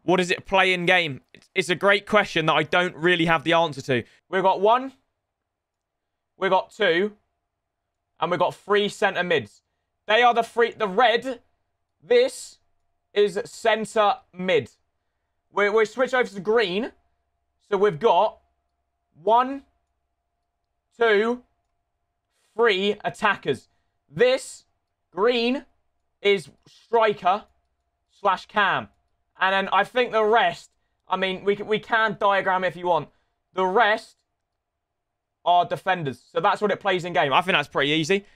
What does it play in game? It's a great question that I don't really have the answer to. We've got 1, we've got 2, and we've got 3 centre mids. They are the red. This is centre mid. We'll switch over to green. So we've got 1, 2, 3 attackers. This green is striker / cam. And then I think the rest, I mean, we can diagram it if you want. The rest are defenders. So that's what it plays in game. I think that's pretty easy.